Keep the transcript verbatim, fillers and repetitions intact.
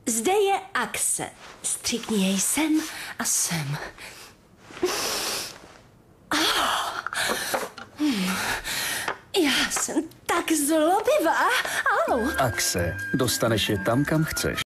Zde je Axe. Stříkni jej sem a sem. Já jsem tak zlobivá, ano. Axe. Dostaneš je tam, kam chceš.